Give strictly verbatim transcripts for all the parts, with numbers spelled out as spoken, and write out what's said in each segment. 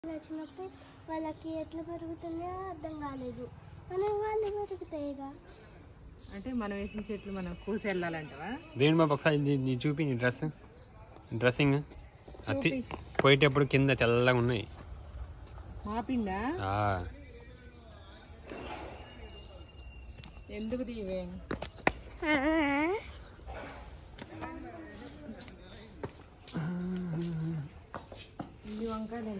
వచ్చినప్పుడు వాళ్ళకి ఎట్లా పెరుగుతున్నాయో అర్థం కాలేదు. మనం వాళ్ళు పెరుగుతాయిగా అంటే మనం వేసిన చెట్లు మనం కూసి వెళ్ళాలంటవా? దేని బాబు ఒకసారి చూపి నీ డ్రెస్ డ్రెస్సింగ్ అది పోయేటప్పుడు కింద తెల్లగా ఉన్నాయి. మాపిండా ఎందుకు దీవే ఇది వంకాయ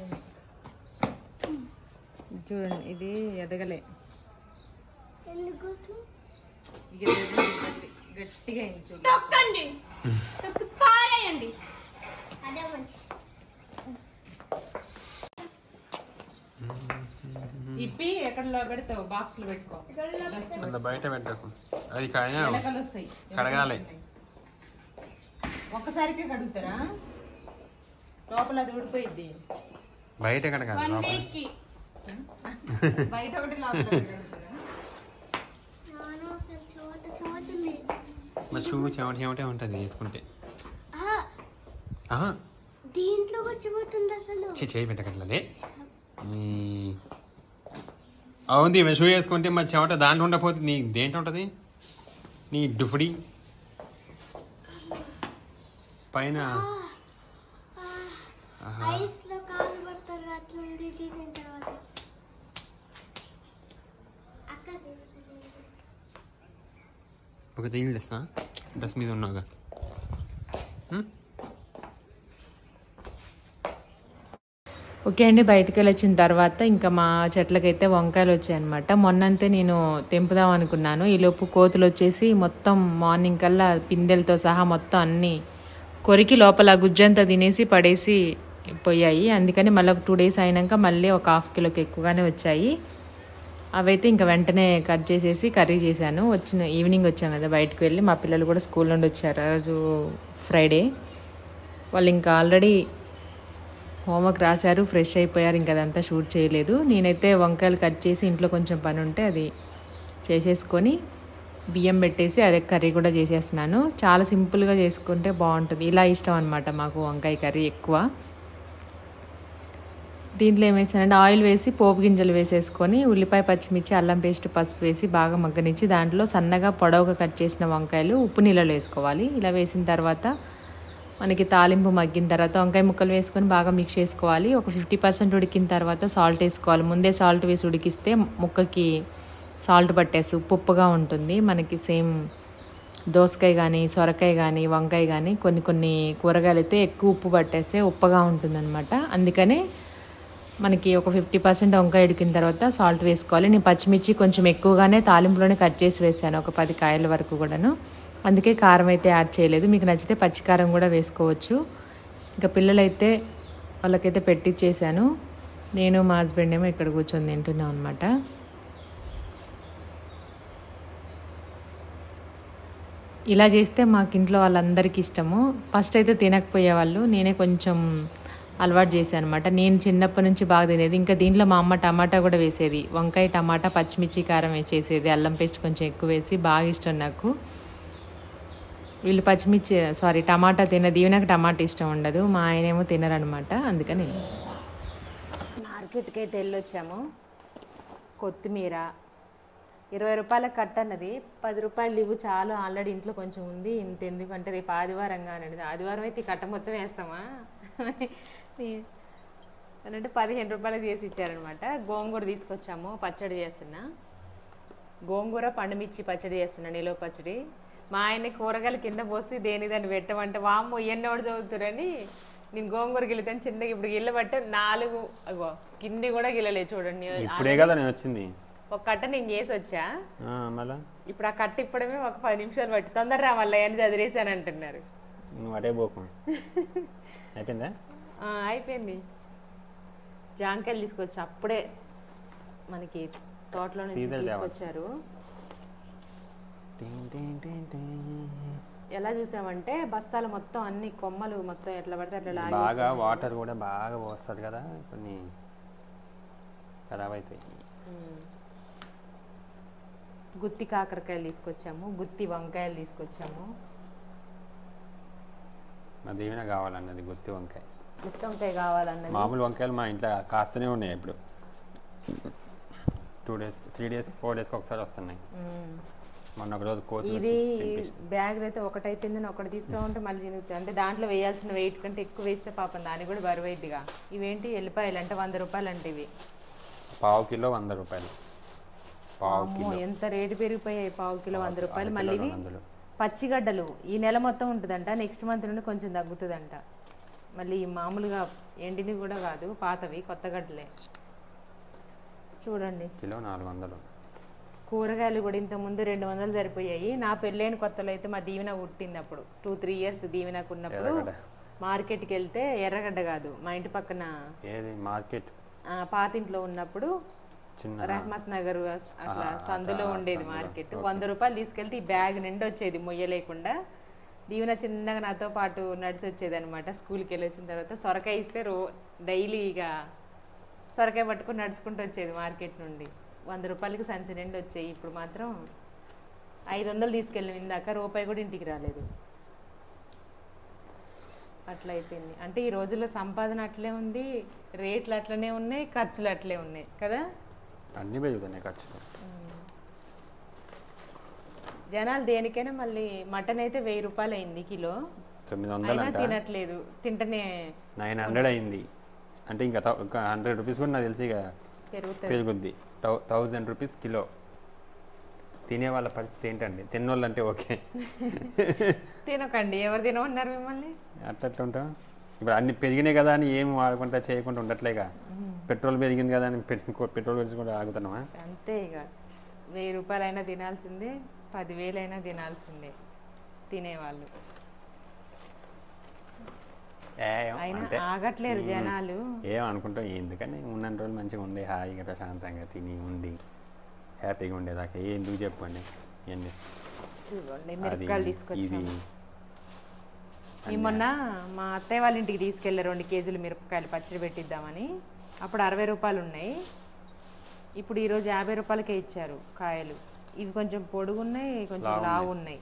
చూడండి, ఇది ఎదగలే గట్టిగా పారేయండి. అదే మంచి ఇప్పి ఎక్కడలో పెడతావు? బాక్స్ లో పెట్టుకో, బయట పెట్టకు. అది ఎలకలు వస్తాయి, కడగాలి. ఒక్కసారికే కడుగుతారా? లోపల అది ఊడిపోయిద్ది. బయట కడగాలి, బయట ఒకటి లోపల కడుగుతారా? మా షూ చెమట చెమటే ఉంటుంది వేసుకుంటే. దీంట్లో వచ్చిపోతుంది అసలు. చేయి పెట్టగలలే. అవుంది మేము షూ వేసుకుంటే మా చెమట దాంట్లో ఉండకపోతే నీ దేంట్లో ఉంటుంది? నీ డుఫుడి పైన ఒక తీగలు తెస్తా డ్రెస్ మీద ఉన్నాగా. ఓకే అండి, బయటకు వెళ్ళి వచ్చిన తర్వాత ఇంకా మా చెట్లకైతే వంకాయలు వచ్చాయన్నమాట. మొన్నంతే నేను తెంపుదాం అనుకున్నాను, ఈలోపు కోతులు వచ్చేసి మొత్తం మార్నింగ్ కల్లా పిందెలతో సహా మొత్తం అన్నీ కొరికి లోపల గుజ్జంతా తినేసి పడేసి పోయాయి. అందుకని మళ్ళీ ఒక టూ డేస్ అయినాక మళ్ళీ ఒక హాఫ్ కిలోకి ఎక్కువగానే వచ్చాయి. అవైతే ఇంకా వెంటనే కట్ చేసేసి కర్రీ చేశాను. వచ్చిన ఈవినింగ్ వచ్చాం కదా బయటకు వెళ్ళి, మా పిల్లలు కూడా స్కూల్ నుండి వచ్చారు. ఆ రోజు ఫ్రైడే. వాళ్ళు ఇంకా ఆల్రెడీ హోంవర్క్ రాశారు, ఫ్రెష్ అయిపోయారు. ఇంకా అదంతా షూట్ చేయలేదు. నేనైతే వంకాయలు కట్ చేసి ఇంట్లో కొంచెం పని ఉంటే అది చేసేసుకొని బియ్యం పెట్టేసి అదే కర్రీ కూడా చేసేస్తున్నాను. చాలా సింపుల్గా చేసుకుంటే బాగుంటుంది. ఇలా ఇష్టం అనమాట మాకు వంకాయ కర్రీ ఎక్కువ. దీంట్లో ఏం వేసానంటే ఆయిల్ వేసి పోపు గింజలు వేసేసుకొని ఉల్లిపాయ, పచ్చిమిర్చి, అల్లం పేస్ట్, పసుపు వేసి బాగా మగ్గనిచ్చి దాంట్లో సన్నగా పొడవుగా కట్ చేసిన వంకాయలు ఉప్పు నీళ్ళలో వేసుకోవాలి. ఇలా వేసిన తర్వాత మనకి తాలింపు మగ్గిన తర్వాత వంకాయ ముక్కలు వేసుకొని బాగా మిక్స్ చేసుకోవాలి. ఒక ఫిఫ్టీ పర్సెంట్ ఉడికిన తర్వాత సాల్ట్ వేసుకోవాలి. ముందే సాల్ట్ వేసి ఉడికిస్తే ముక్కకి సాల్ట్ పట్టేసి ఉప్పు ఉప్పుగా ఉంటుంది. మనకి సేమ్ దోసకాయ కానీ, సొరకాయ కానీ, వంకాయ కానీ కొన్ని కొన్ని కూరగాయలు అయితే ఎక్కువ ఉప్పు పట్టేస్తే ఉప్పగా ఉంటుందన్నమాట. అందుకనే మనకి ఒక ఫిఫ్టీ పర్సెంట్ వంకాయ ఉడికిన తర్వాత సాల్ట్ వేసుకోవాలి. నేను పచ్చిమిర్చి కొంచెం ఎక్కువగానే తాలింపులోనే కట్ చేసి వేసాను, ఒక పది కాయల వరకు కూడాను. అందుకే కారం అయితే యాడ్ చేయలేదు. మీకు నచ్చితే పచ్చికారం కూడా వేసుకోవచ్చు. ఇంకా పిల్లలైతే వాళ్ళకైతే పెట్టించేసాను. నేను మా హస్బెండ్ ఏమో ఇక్కడ కూర్చొని తింటున్నాం అనమాట. ఇలా చేస్తే మాకు ఇంట్లో వాళ్ళందరికీ ఇష్టము. ఫస్ట్ అయితే తినకపోయేవాళ్ళు, నేనే కొంచెం అలవాటు చేశాను అనమాట. నేను చిన్నప్పటి నుంచి బాగా తినేది. ఇంకా దీంట్లో మా అమ్మ టమాటా కూడా వేసేది. వంకాయ, టమాటా, పచ్చిమిర్చి, కారం వేసేది. అల్లం పేస్ట్ కొంచెం ఎక్కువ వేసి బాగా ఇష్టం నాకు. వీళ్ళు పచ్చిమిర్చి సారీ టమాటా తినది, ఈవెనకు టమాటా ఇష్టం ఉండదు. మా ఆయన ఏమో తినరనమాట. అందుకని మార్కెట్కి అయితే వెళ్ళొచ్చాము. కొత్తిమీర ఇరవై రూపాయల కట్ట అన్నది, పది రూపాయలు ఇవ్వు చాలు, ఆల్రెడీ ఇంట్లో కొంచెం ఉంది, ఇంత ఎందుకంటే రేపు ఆదివారంగా అనేది. ఆదివారం అయితే ఈ కట్ట మొత్తం వేస్తామా అంటే పదిహేను రూపాయలకు చేసి ఇచ్చారనమాట. గోంగూర తీసుకొచ్చాము, పచ్చడి చేస్తున్నా. గోంగూర పండుమిర్చి పచ్చడి చేస్తున్నా, నిలువ పచ్చడి. మా ఆయన కూరగాయలు కింద పోసి దేని దాన్ని పెట్టమంటే వామ్మ ఇవన్నీ కూడా చదువుతారని నేను గోంగూర గిల్లుతాను చిన్నగా. ఇప్పుడు గిల్ల బట్టే నాలుగు అగో గిన్నె కూడా గిల్లలేదు చూడండి. ఇప్పుడే కదా నేను వచ్చింది, ఒక కట్ట నేను చేసి వచ్చా. ఇప్పుడు ఆ కట్ట ఇప్పడమే ఒక పది నిమిషాలు పట్టి తొందరరా మళ్ళీ అని చదివేసాను అంటున్నారు. అయిపోయిందా? అయిపోయింది. జాంకాయలు తీసుకొచ్చి అప్పుడే మనకి తోటలో నుంచి తీసుకొచ్చారు. ఎలా చూసామంటే బస్తాలు మొత్తం అన్ని కొమ్మలు మొత్తం ఎట్లా పడితే అట్లా బాగా వాటర్ కూడా బాగా పోస్తుంది కదా, కొన్ని ఖరాబ్ అవుతాయి. గుత్తి కాకరకాయలు తీసుకొచ్చాము, గుత్తి వంకాయలు తీసుకొచ్చాము. మా దీవెన కావాలన్నది గుత్తి వంకాయ. గుత్తి వంకాయ కావాలన్నది. మామూలు వంకాయలు మా ఇంట్లో కాస్తూనే ఉన్నాయి ఇప్పుడు. Two days three days four డేస్కి ఒకసారి వస్తున్నాయి. మొన్న ఒక రోజు కోసి ఇది బ్యాగ్ అయితే ఒకటి అయిపోయిందని ఒకటి తీస్తూ ఉంటే మళ్ళీ చినుగుతాయి. అంటే దాంట్లో వేయాల్సిన వెయిట్ కంటే ఎక్కువ వేస్తే పాపం దానికి కూడా బరువైద్దిగా. ఇవేంటి ఎల్లిపాయలు అంటే వంద రూపాయలు అంటే ఇవి పావు కిలో వంద రూపాయలు. పావు కిలో ఎంత రేటు పెరిగిపోయాయి. పావు కిలో వంద రూపాయలు. మళ్ళీ ఇవి పచ్చిగడ్డలు ఈ నెల మొత్తం ఉంటుందంట, నెక్స్ట్ మంత్ నుండి కొంచెం తగ్గుతుందంట. మళ్ళీ మామూలుగా ఎండిని కూడా కాదు, పాతవి కొత్త గడ్డలే. చూడండి కిలో నాలుగు వందలు. కూరగాయలు కూడా ఇంతకుముందు రెండు వందలు సరిపోయాయి. నా పెళ్ళైన కొత్తలో అయితే మా దీవెన పుట్టింది అప్పుడు, టూ త్రీ ఇయర్స్ దీవెనకు ఉన్నప్పుడు మార్కెట్కి వెళ్తే, ఎర్రగడ్డ కాదు మా ఇంటి పక్కన ఏది మార్కెట్ పాతింట్లో ఉన్నప్పుడు రహమత్ నగర్ అట్లా సందులో ఉండేది మార్కెట్. వంద రూపాయలు తీసుకెళ్తే ఈ బ్యాగ్ నిండి వచ్చేది మొయ్యలేకుండా. దీవెన చిన్నగా నాతో పాటు నడిచి వచ్చేది అనమాట. స్కూల్కి వెళ్ళి వచ్చిన తర్వాత సొరకాయ ఇస్తే రో డైలీ ఇక సొరకాయ పట్టుకుని నడుచుకుంటూ వచ్చేది మార్కెట్ నుండి. వంద రూపాయలకి సంచి నిండి వచ్చాయి. ఇప్పుడు మాత్రం ఐదు వందలు తీసుకెళ్ళిన ఇందాక, రూపాయి కూడా ఇంటికి రాలేదు. అట్లా అయిపోయింది. అంటే ఈ రోజుల్లో సంపాదన అట్లే ఉంది, రేట్లు అట్లనే ఉన్నాయి, ఖర్చులు అట్లే ఉన్నాయి కదా. అన్ని పెరుగుతున్నాయి ఖర్చులు. జనాలు దేనికైనా మళ్ళీ మటన్ అయితే వెయ్యి రూపాయలు అయింది కిలో. తొమ్మిది వందలు తినట్లేదు, తింటనే నైన్ హండ్రెడ్ అయింది. అంటే ఇంకా ఇంకా హండ్రెడ్ రూపీస్ కూడా నాకు తెలిసి ఇక పెరుగుద్ది. Thousand rupees kilo. తినే వాళ్ళ పరిస్థితి ఏంటండి? తిన్నోళ్ళు అంటే ఓకే, తినకండి. ఎవరు తినమన్నారు మిమ్మల్ని? అట్లా అట్లా ఉంటాం. ఇప్పుడు అన్ని పెరిగినాయి కదా అని ఏం వాడకుండా చేయకుండా ఉండట్లేగా. పెట్రోల్ పెరిగింది కదా అని పెట్రోల్ గురించి కూడా ఆగుతున్నామా? అంతే. ఇక వెయ్యి రూపాయలు అయినా తినాల్సిందే, పదివేలు అయినా తినాల్సిందే తినేవాళ్ళు. అయినా ఆగట్లేరు జనాలు. ఏం అనుకుంటాం, ఎందుకని ఉన్న రోజులు మంచిగా ఉండే, హాయిగా ప్రశాంతంగా తిని ఉండి హ్యాపీగా ఉండేదాకా ఎందుకు చెప్పండి. మిరపకాయలు తీసుకొచ్చాము. మొన్న మా అత్తయ్య వాళ్ళ ఇంటికి తీసుకెళ్ళారు రెండు కేజీలు మిరపకాయలు పచ్చడి పెట్టిద్దామని. అప్పుడు అరవై రూపాయలు ఉన్నాయి, ఇప్పుడు ఈరోజు యాభై రూపాయలకే ఇచ్చారు కాయలు. ఇవి కొంచెం పొడుగున్నాయి, కొంచెం లావు ఉన్నాయి.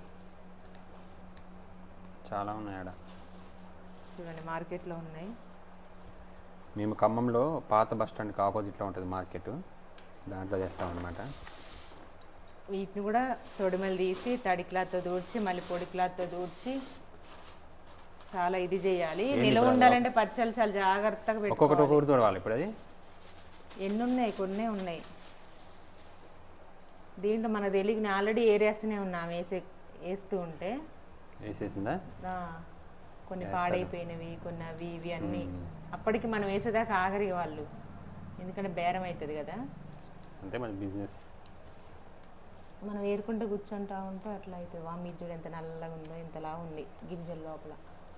చాలా ఉన్నాయి ఆడ చూడండి, మార్కెట్లో ఉన్నాయి. మేము ఖమ్మంలో పాత బస్ స్టాండ్కి ఆపోజిట్లో ఉంటుంది మార్కెట్, దాంట్లో చేస్తాం అనమాట. వీటిని కూడా తొడిమలు తీసి తడి క్లాత్తో దూడ్చి మళ్ళీ పొడి క్లాత్తో దూడ్చి చాలా ఇది చేయాలి. నిలవ ఉండాలంటే పచ్చళ్ళు చాలా జాగ్రత్తగా పెట్టుకోవాలి. ఇప్పుడు అది ఎన్ని ఉన్నాయి? కొన్నే ఉన్నాయి. దీంట్లో మనకు తెలియదు, నేను ఆల్రెడీ ఏరియాస్తూనే ఉన్నా వేసే వేస్తూ ఉంటే. వేసేసిందా? కొన్ని పాడైపోయినవి, కొన్ని అవి ఇవి అన్నీ. అప్పటికి మనం వేసేదాకా ఆగరి వాళ్ళు, ఎందుకంటే బేరం అవుతుంది కదా. అంతే మన బిజినెస్. మనం ఏరుకుంటే కూర్చుంటా ఉంటే అట్లా అవుతుంది. వామి చూడు ఎంత నల్లగా ఉందో, ఇంతలా ఉంది గింజల లోపల.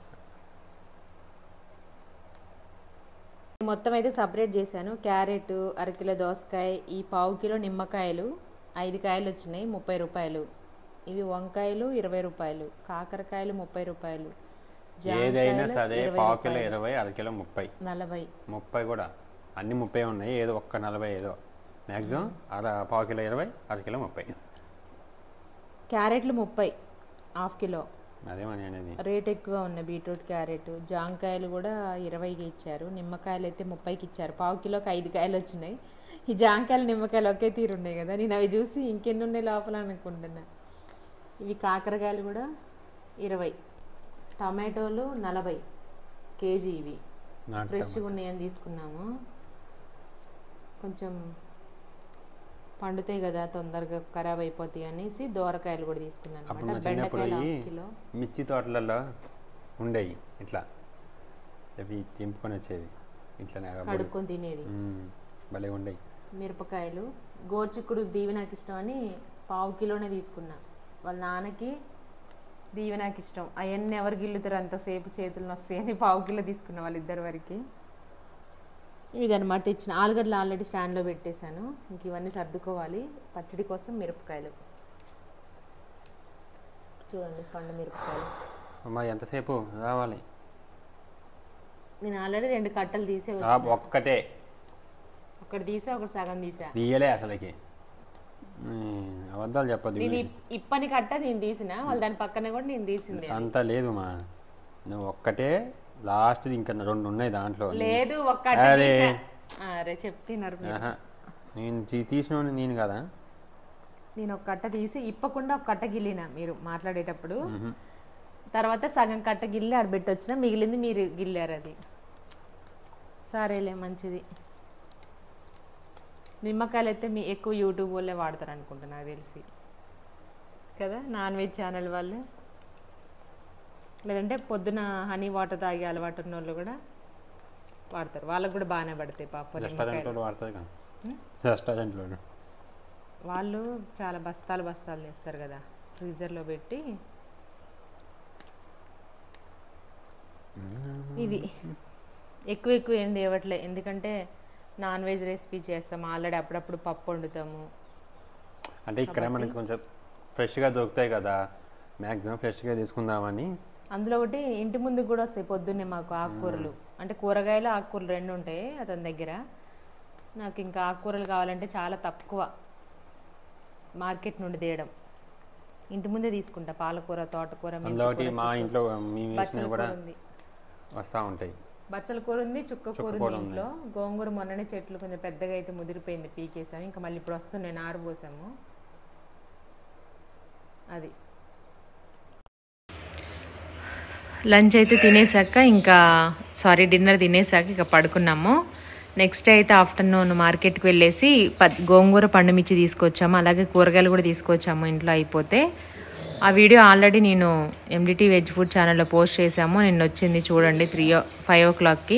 మొత్తం అయితే సపరేట్ చేశాను. క్యారెట్, అరకిలో దోసకాయ, ఈ పావు కిలో నిమ్మకాయలు, ఐదు కాయలు వచ్చినాయి ముప్పై రూపాయలు. ఇవి వంకాయలు ఇరవై రూపాయలు, కాకరకాయలు ముప్పై రూపాయలు, ఏదైనా సరే పావు కిలో ఇరవై, అరకిలో ముప్పై, నలభై. ముప్పై కూడా అన్ని ముప్పై ఉన్నాయి, ఏదో ఒక్క నలభై ఏదో మ్యాక్సిమం. అర పావు కిలో ఇరవై, అరకిలో ముప్పై. క్యారెట్లు ముప్పై హాఫ్ కిలో. అదేమని అనేది రేట్ ఎక్కువ ఉన్నాయి. బీట్రూట్, క్యారెట్, జాంకాయలు కూడా ఇరవైకి ఇచ్చారు. నిమ్మకాయలు అయితే ముప్పైకి ఇచ్చారు. పావు కిలోకి ఐదు కాయలు వచ్చినాయి. ఈ జాంకాయలు నిమ్మకాయలు ఒకే తీరు ఉన్నాయి కదా, నేను అవి చూసి ఇంకెన్ని ఉన్నాయి లోపల అనుకుంటున్నా. ఇవి కాకరకాయలు కూడా ఇరవై, టమాటోలు నలభై కేజీ. ఇవి ఫ్రెష్గా ఉన్నాయని తీసుకున్నాము. కొంచెం పండుతాయి కదా, తొందరగా ఖరాబ్ అయిపోతాయి అనేసి దోరకాయలు కూడా తీసుకున్నాను అనమాట. బెండకాయలు కిలో. మిర్చి తోటలలో ఉండేవి ఇట్లా, అవి తెంపుకొని వచ్చేది, ఇట్లా కడుక్కొని తినేది, భలే ఉండేవి. మిరపకాయలు, గోర్చిక్కుడు దీవి నాకు ఇష్టం అని పావు కిలోనే తీసుకున్నా. వాళ్ళ నాన్నకి దీవి నాకు ఇష్టం, అవన్నీ ఎవరు గిల్లుతారు అంతసేపు చేతులు నొస్తాయని పావు కిలో తీసుకున్నా వాళ్ళిద్దరి వరకు. ఇదన్నమాట తెచ్చిన. ఆలుగడ్డలు ఆల్రెడీ స్టాండ్లో పెట్టేశాను, ఇంక ఇవన్నీ సర్దుకోవాలి. పచ్చడి కోసం మిరపకాయలు చూడండి, పండు మిరపకాయలు. అమ్మా ఎంతసేపు రావాలి? నేను ఆల్రెడీ రెండు కట్టలు తీసే ఒక్కటే, ఒకటి తీసా, ఒకటి సగం తీసా. తీయలే అసలుకి, అబద్ధాలు చెప్పదు. నేను ఇప్పని కట్ట నేను తీసిన, వాళ్ళు దాని పక్కనే కూడా నేను తీసింది. అంత లేదు మా నువ్వు ఒక్కటే లాస్ట్ ఇంకా రెండు ఉన్నాయి దాంట్లో. లేదు ఒక్కటే అరే తీసా. అరే చెప్తున్నారు మీరు. ఆహా, నేను తీ- తీసిన నేను కదా. నేను ఒక కట్ట తీసి ఇప్పకుండా ఒక కట్ట గిల్లిన మీరు మాట్లాడేటప్పుడు. మ్మ్. తర్వాత సగం కట్ట గిల్లి ఆడబెట్టి వచ్చిన, మిగిలింది మీరు గిల్లారు. అది సరేలే మంచిది. నిమ్మకాయలు అయితే మీ ఎక్కువ యూట్యూబ్ వాళ్ళే వాడతారు అనుకుంటా నాకు తెలిసి కదా, నాన్ వెజ్ ఛానల్ వాళ్ళు. లేదంటే పొద్దున హనీ వాటర్ తాగే అలవాటు ఉన్న వాళ్ళు కూడా వాడతారు. వాళ్ళకు కూడా బాగానే పడతాయి పాప. రెస్టారెంట్లో వాడతారు కదా, రెస్టారెంట్లో వాళ్ళు చాలా బస్తాలు బస్తాలు చేస్తారు కదా, ఫ్రీజర్లో పెట్టి. ఇవి ఎక్కువ ఎక్కువ ఏం తేవట్లే, ఎందుకంటే నాన్ వెజ్ రెసిపీ చేస్తాము ఆల్రెడీ, అప్పుడప్పుడు పప్పు వండుతాము. అంటే ఇక్కడ మనకి కొంచెం ఫ్రెష్గా దొరుకుతాయి కదా, మ్యాక్సిమం ఫ్రెష్గా తీసుకుందామని. అందులో ఒకటి ఇంటి ముందుకు కూడా వస్తాయి పొద్దున్నే మాకు ఆకుకూరలు, అంటే కూరగాయలు ఆకుకూరలు రెండు ఉంటాయి అతని దగ్గర. నాకు ఇంకా ఆకుకూరలు కావాలంటే చాలా తక్కువ మార్కెట్ నుండి తేయడం, ఇంటి ముందే తీసుకుంటా. పాలకూర, తోటకూర, అందులో మా ఇంట్లో మేము వేసినవి బచ్చల కూడా కూర ఉంది, వస్తూ ఉంటాయి. బచ్చల కూర ఉంది, చుక్క కూర ఉంది ఇంట్లో. గోంగూర మొన్ననే చెట్లు కొంచెం పెద్దగా అయితే ముదిరిపోయింది, పీకేసాను. ఇంకా మళ్ళీ ఇప్పుడు వస్తున్నాయి, నారు పోసాము. అది లంచ్ అయితే తినేసాక ఇంకా సారీ డిన్నర్ తినేసాక ఇక పడుకున్నాము. నెక్స్ట్ అయితే ఆఫ్టర్నూన్ మార్కెట్కి వెళ్ళేసి ప గోంగూర పండుమిర్చి తీసుకొచ్చాము, అలాగే కూరగాయలు కూడా తీసుకొచ్చాము ఇంట్లో అయిపోతే. ఆ వీడియో ఆల్రెడీ నేను ఎండిటీ వెజ్ ఫుడ్ ఛానల్లో పోస్ట్ చేశాము, నిన్న వచ్చింది చూడండి. త్రీ ఫైవ్ ఓ క్లాక్కి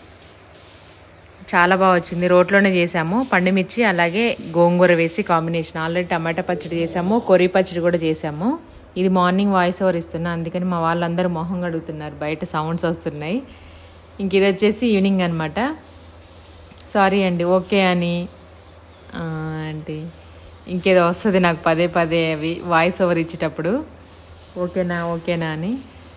చాలా బాగా వచ్చింది. రోట్లోనే చేసాము పండుమిర్చి అలాగే గోంగూర వేసి కాంబినేషన్. ఆల్రెడీ టమాటా పచ్చడి చేసాము, కొర్రీ పచ్చడి కూడా చేసాము. ఇది మార్నింగ్ వాయిస్ ఓవర్ ఇస్తున్నా, అందుకని మా వాళ్ళందరూ మొహం కడుగుతున్నారు, బయట సౌండ్స్ వస్తున్నాయి. ఇంక ఇది వచ్చేసి ఈవినింగ్ అనమాట. సారీ అండి ఓకే అని అంటే ఇంకేదో వస్తుంది నాకు పదే పదే అవి వాయిస్ ఓవర్ ఇచ్చేటప్పుడు, ఓకేనా ఓకేనా అని.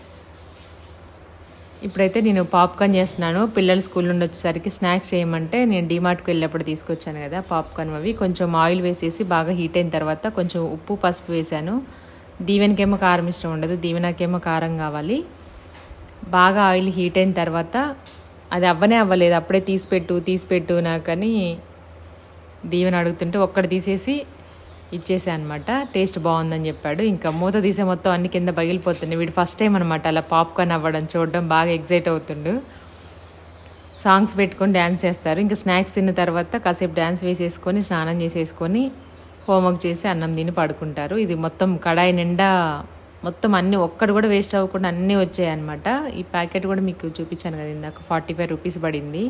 ఇప్పుడైతే నేను పాప్కార్న్ చేస్తున్నాను. పిల్లలు స్కూల్ నుండి వచ్చేసరికి స్నాక్స్ చేయమంటే నేను డీమార్ట్కి వెళ్ళినప్పుడు తీసుకొచ్చాను కదా పాప్కార్న్. అవి కొంచెం ఆయిల్ వేసేసి బాగా హీట్ అయిన తర్వాత కొంచెం ఉప్పు పసుపు వేసాను. దీవెనకేమో కారం ఇష్టం ఉండదు, దీవెనకేమో కారం కావాలి. బాగా ఆయిల్ హీట్ అయిన తర్వాత అది అవ్వనే అవ్వలేదు, అప్పుడే తీసిపెట్టు తీసిపెట్టు నాకని దీవెన అడుగుతుంటే ఒక్కటి తీసేసి ఇచ్చేసా అనమాట. టేస్ట్ బాగుందని చెప్పాడు. ఇంకా మూత తీసే మొత్తం అన్ని కింద పగిలిపోతుంది. వీడు ఫస్ట్ టైం అనమాట అలా పాప్కార్న్ అవ్వడం చూడడం, బాగా ఎగ్జైట్ అవుతుండు. సాంగ్స్ పెట్టుకొని డ్యాన్స్ చేస్తారు. ఇంకా స్నాక్స్ తిన్న తర్వాత కాసేపు డ్యాన్స్ వేసేసుకొని స్నానం చేసేసుకొని హోంవర్క్ చేసి అన్నం తిని పడుకుంటారు. ఇది మొత్తం కడాయి నిండా మొత్తం అన్నీ ఒక్కటి కూడా వేస్ట్ అవ్వకుండా అన్నీ వచ్చాయి అనమాట. ఈ ప్యాకెట్ కూడా మీకు చూపించాను కదా ఇందాక, ఫార్టీ ఫైవ్ రూపీస్ పడింది.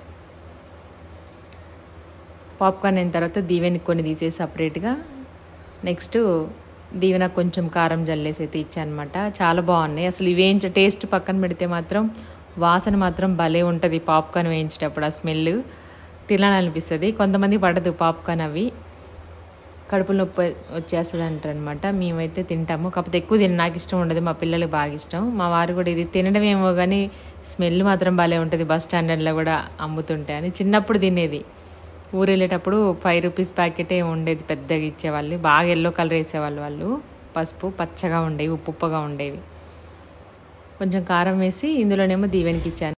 పాప్కార్న్ అయిన తర్వాత దీవెనకి కొన్ని తీసేసి సపరేట్గా, నెక్స్ట్ దీవెనకు కొంచెం కారం జల్లేసి అయితే ఇచ్చానమాట. చాలా బాగున్నాయి అసలు. ఇవేంటి టేస్ట్ పక్కన పెడితే మాత్రం వాసన మాత్రం భలే ఉంటుంది పాప్కార్న్ వేయించేటప్పుడు. ఆ స్మెల్ తినాలనిపిస్తుంది. కొంతమంది పడదు పాప్కార్న్, అవి కడుపులో నొప్పి వచ్చేస్తుంది అంటారు అనమాట. మేమైతే తింటాము, కాకపోతే ఎక్కువ తిన నాకు ఇష్టం ఉండదు, మా పిల్లలకు బాగా ఇష్టం. మా వారు కూడా ఇది తినడం ఏమో కానీ స్మెల్ మాత్రం భలే ఉంటుంది, బస్ స్టాండర్డ్లో కూడా అమ్ముతుంటే అని. చిన్నప్పుడు తినేది, ఊరు వెళ్ళేటప్పుడు ఫైవ్ రూపీస్ ప్యాకెటే ఉండేది, పెద్దగా ఇచ్చేవాళ్ళు. బాగా ఎల్లో కలర్ వేసేవాళ్ళు వాళ్ళు, పసుపు పచ్చగా ఉండేవి, ఉప్పు ఉప్పగా ఉండేవి. కొంచెం కారం వేసి ఇందులోనేమో దీవెనకి ఇచ్చాను.